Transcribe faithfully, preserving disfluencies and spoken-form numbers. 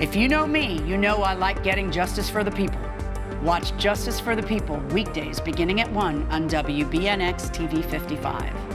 If you know me, you know I like getting justice for the people. Watch Justice for the People weekdays beginning at one on W B N X T V fifty-five.